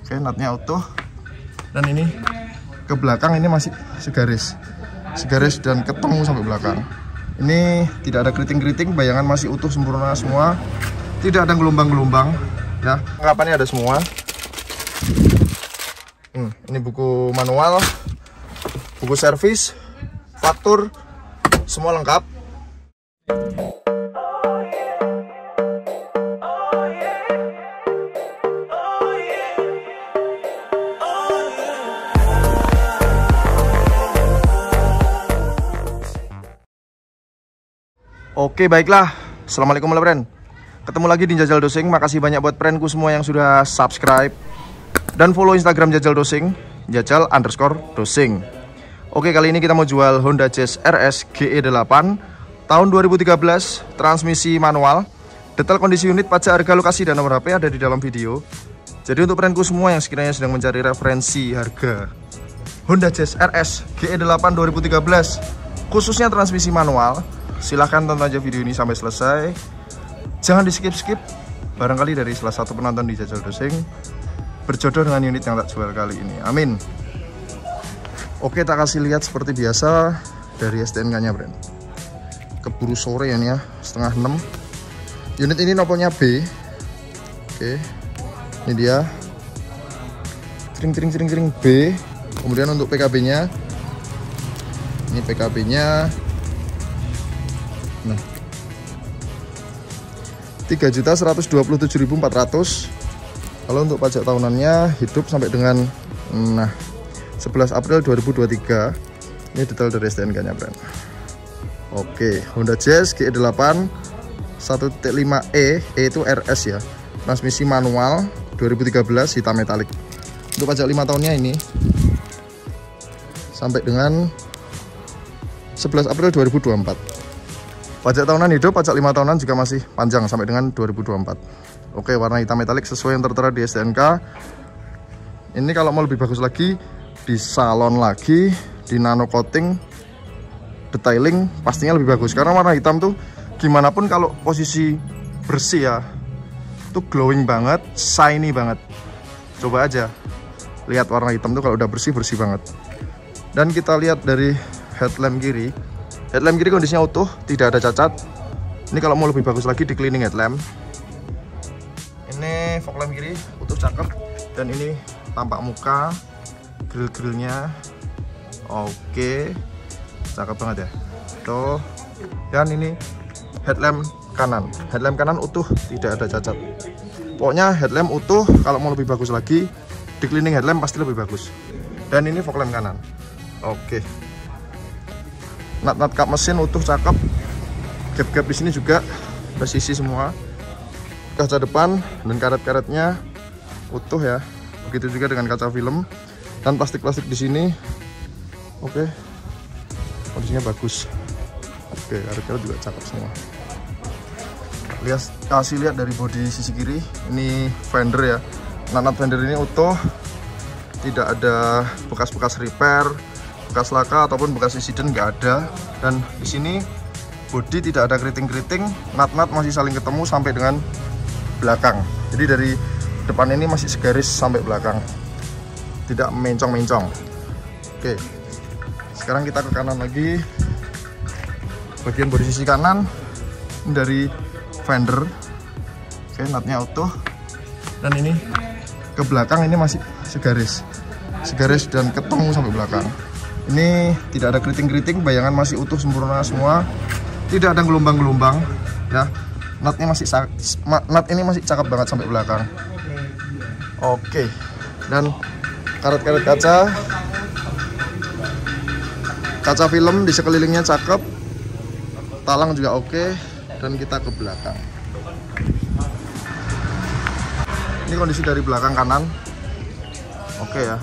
Oke, natnya utuh. Dan ini ke belakang ini masih segaris dan ketemu sampai belakang. Ini tidak ada keriting-keriting, bayangan masih utuh sempurna semua. Tidak ada gelombang-gelombang ya. Perlengkapannya ada semua. Ini buku manual, buku servis, faktur, semua lengkap. Oke, baiklah. Assalamualaikum friend. Ketemu lagi di Jajal Dosing. Makasih banyak buat friendku semua yang sudah subscribe dan follow Instagram Jajal Dosing, Jajal_Dosing. Oke, kali ini kita mau jual Honda Jazz RS GE8 tahun 2013, transmisi manual. Detail kondisi unit, pajak, harga, lokasi, dan nomor HP ada di dalam video. Jadi untuk friendku semua yang sekiranya sedang mencari referensi harga Honda Jazz RS GE8 2013, khususnya transmisi manual, silahkan tonton aja video ini sampai selesai. Jangan di skip-skip. Barangkali dari salah satu penonton di Jajal Dosing berjodoh dengan unit yang tak jual kali ini. Amin. Oke, tak kasih lihat seperti biasa dari STNK-nya, friend. Keburu sore ya nih ya, 5:30. Unit ini nomornya B. Oke, ini dia. Cering B. Kemudian untuk PKB-nya, ini PKB-nya. Nah, 3.127.400. Kalau untuk pajak tahunannya hidup sampai dengan 11 April 2023. Ini detail dari STNK-nya, friend. Oke, Honda Jazz GE8 1.5E, E itu RS ya. Transmisi manual 2013, hitam metalik. Untuk pajak 5 tahunnya ini sampai dengan 11 April 2024. Pajak tahunan hidup, pajak 5 tahunan juga masih panjang sampai dengan 2024. Oke, warna hitam metalik sesuai yang tertera di STNK. Ini kalau mau lebih bagus lagi, di salon lagi, di nano coating, detailing, pastinya lebih bagus. Karena warna hitam tuh gimana pun kalau posisi bersih ya, tuh glowing banget, shiny banget. Coba aja lihat warna hitam tuh kalau udah bersih banget. Dan kita lihat dari headlamp kiri. Headlamp kiri kondisinya utuh, tidak ada cacat. Ini kalau mau lebih bagus lagi di cleaning headlamp. Ini fog lamp kiri utuh, cakep. Dan ini tampak muka, grill-grillnya oke, cakep banget ya. Tuh. Dan ini headlamp kanan. Headlamp kanan utuh, tidak ada cacat. Pokoknya headlamp utuh, kalau mau lebih bagus lagi di cleaning headlamp pasti lebih bagus. Dan ini fog lamp kanan. Oke. Nat kap mesin utuh, cakep. Gap-gap di sini juga presisi semua. Kaca depan dan karet-karetnya utuh ya. Begitu juga dengan kaca film dan plastik-plastik di sini. Oke. Kondisinya bagus. Oke, karet-karet juga cakep semua. Kasih lihat dari bodi sisi kiri. Ini fender ya. Nat fender ini utuh. Tidak ada bekas-bekas repair, bekas laka ataupun bekas insiden, nggak ada. Dan di sini bodi tidak ada keriting-keriting, nat masih saling ketemu sampai dengan belakang. Jadi dari depan ini masih segaris sampai belakang, tidak mencong-mencong. Oke, sekarang kita ke kanan lagi. Bagian bodi sisi kanan dari fender. Oke, natnya utuh. Dan ini ke belakang ini masih segaris dan ketemu sampai belakang. Ini tidak ada keriting-keriting, bayangan masih utuh sempurna semua. Tidak ada gelombang-gelombang ya. Nat ini masih cakep banget sampai belakang. Oke. Dan karet-karet kaca film di sekelilingnya cakep. Talang juga oke. Dan kita ke belakang. Ini kondisi dari belakang kanan. Oke ya.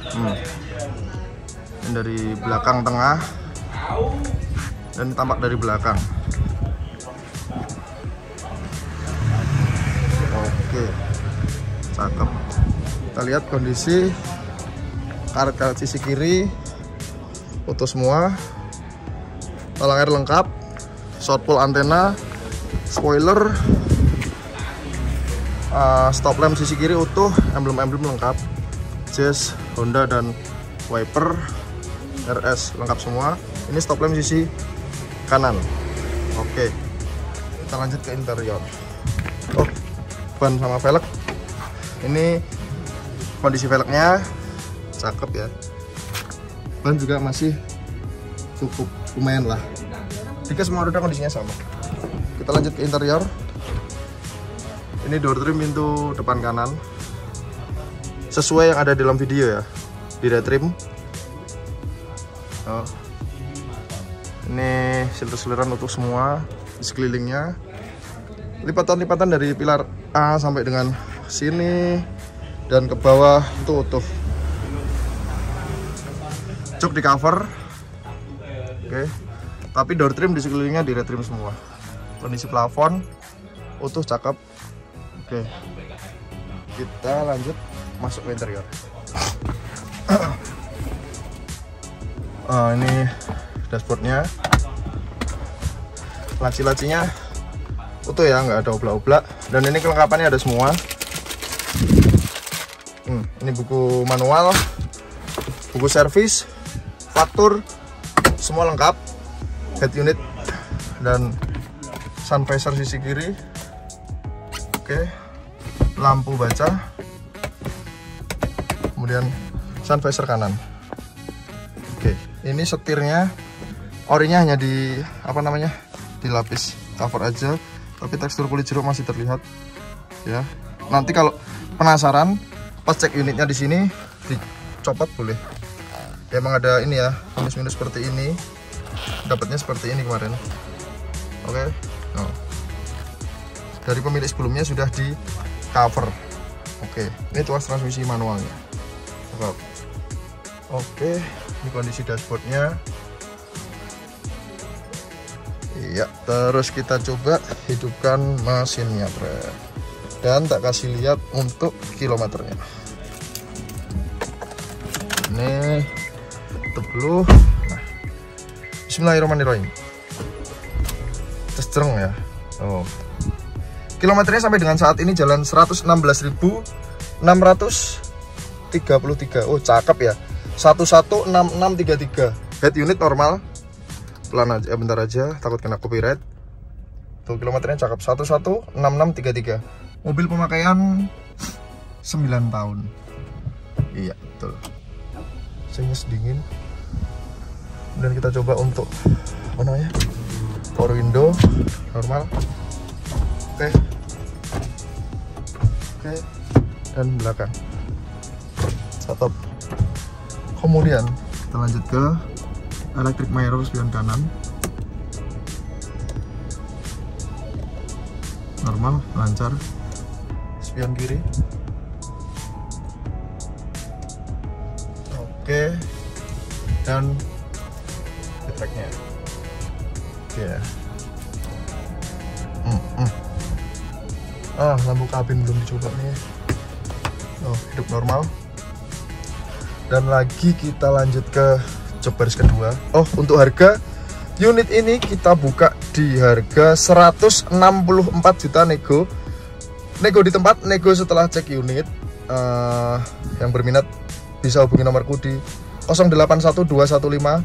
Dari belakang tengah dan tampak dari belakang. Oke, cakep. Kita lihat kondisi karet-karet sisi kiri utuh semua, talang air lengkap, short pole antena, spoiler, stop lamp sisi kiri utuh, emblem-emblem lengkap. Jazz, Honda, dan wiper RS lengkap semua. Ini stop lamp sisi kanan. Oke, kita lanjut ke interior. Oh, ban sama velg. Ini kondisi velgnya cakep ya. Ban juga masih cukup lumayan lah. Jika semua roda kondisinya sama. Kita lanjut ke interior. Ini door trim pintu depan kanan sesuai yang ada dalam video ya, di retrim. Oh. Ini silter-silteran utuh semua di sekelilingnya. Lipatan-lipatan dari pilar A sampai dengan sini dan ke bawah itu utuh. Jok di cover. Oke. Tapi door trim di sekelilingnya di retrim semua. Kondisi plafon utuh, cakep. Oke, kita lanjut masuk ke interior. Ini dashboardnya, laci-lacinya utuh ya, nggak ada oblak-oblak. Dan ini kelengkapannya ada semua. Ini buku manual, buku servis, faktur, semua lengkap. Head unit dan sun visor sisi kiri. Oke, lampu baca, kemudian sun visor kanan. Oke, ini setirnya orinya hanya di dilapis cover aja, tapi tekstur kulit jeruk masih terlihat ya. Nanti kalau penasaran pas cek unitnya di sini dicopot boleh. Emang ada ini ya, minus-minus seperti ini, dapatnya seperti ini kemarin. Oke, no. Dari pemilik sebelumnya sudah di cover. Oke, ini tuas transmisi manualnya. Oke, ini kondisi dashboardnya. Iya, terus kita coba hidupkan mesinnya, dan tak kasih lihat untuk kilometernya. Ini tutup dulu. Nah, bismillahirrahmanirrahim. Terus ya. Oh. Kilometernya sampai dengan saat ini jalan 116.633. Oh, cakep ya. 116633. Head unit normal. Pelan aja, bentar aja, takut kena copyright. Tuh, kilometernya cakep. 116633. Mobil pemakaian 9 tahun. Iya, betul. Mesinnya sedingin. Dan kita coba untuk apa namanya? Power window normal. Oke, dan belakang stop. Kemudian kita lanjut ke electric mirror spion kanan normal, lancar. Spion kiri oke, dan tracknya ya. Lampu kabin belum dicoba nih. Oh, hidup normal. Dan lagi kita lanjut ke jok baris kedua. Oh, untuk harga unit ini kita buka di harga 164 juta nego. Nego di tempat, nego setelah cek unit. Yang berminat bisa hubungi nomorku di 081215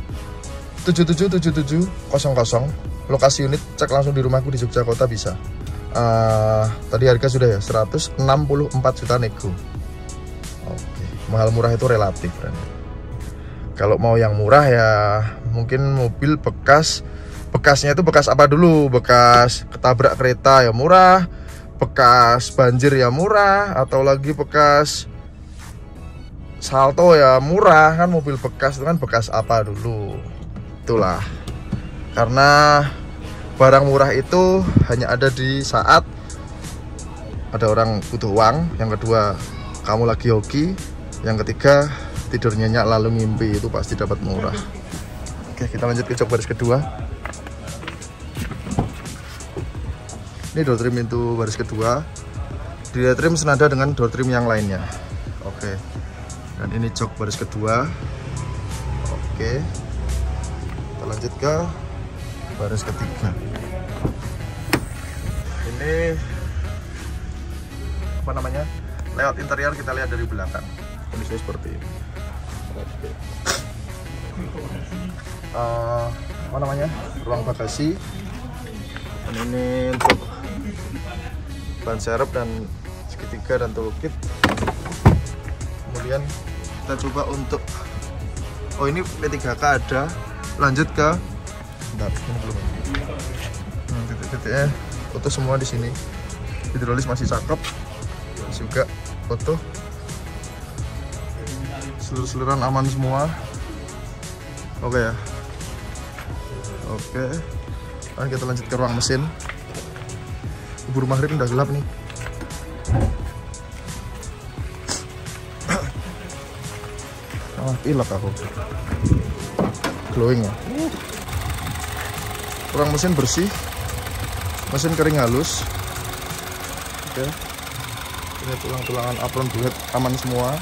777700. Lokasi unit cek langsung di rumahku di Yogyakarta bisa. Tadi harga sudah ya 164 juta nego. Oke, mahal murah itu relatif, friend. Kalau mau yang murah ya mungkin mobil bekasnya itu bekas apa dulu? Bekas ketabrak kereta ya murah, bekas banjir ya murah, atau lagi bekas salto ya murah. Kan mobil bekas itu kan bekas apa dulu? Itulah. Karena barang murah itu hanya ada di saat ada orang butuh uang, yang kedua kamu lagi hoki, yang ketiga tidur nyenyak lalu ngimpi, itu pasti dapat murah. Oke, kita lanjut ke jok baris kedua. Ini door trim pintu baris kedua, di trim senada dengan door trim yang lainnya. Oke, dan ini jok baris kedua. Oke, kita lanjut ke baris ketiga. Ini apa namanya, layout interior kita lihat dari belakang. kondisinya seperti ini. Oke. Apa namanya, ruang bagasi, dan ini untuk ban serep dan segitiga dan toolkit. Kemudian kita coba untuk, oh ini P3K ada, lanjut ke, bentar, ini belum. Titik-titiknya utuh semua di sini. Hidrolis masih cakep, juga utuh. Seluruh-seluruhan aman semua. Oke ya. Oke. Sekarang kita lanjut ke ruang mesin. Keburu maghrib udah gelap nih. Pilek aku. Glowing ya. Ruang mesin bersih. Mesin kering halus. Oke. Ini tulang-tulangan apron bulat aman semua.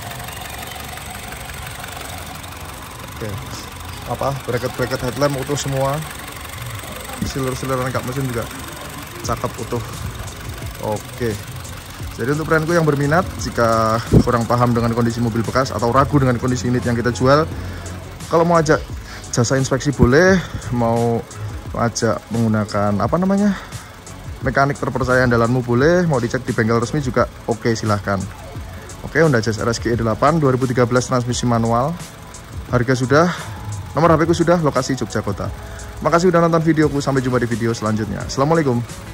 Oke. Apa? Bracket headlamp utuh semua. Siler-sileran kap mesin juga cakep utuh. Oke. Jadi untuk brandku yang berminat, jika kurang paham dengan kondisi mobil bekas atau ragu dengan kondisi unit yang kita jual, kalau mau ajak jasa inspeksi boleh, mau ajak menggunakan apa namanya, mekanik terpercaya andalanmu boleh, mau dicek di bengkel resmi juga oke, silahkan. Oke, Honda Jazz RSG E8 2013 transmisi manual. Harga sudah, nomor HP ku sudah, lokasi Jogja Kota. Makasih udah nonton videoku, sampai jumpa di video selanjutnya. Assalamualaikum.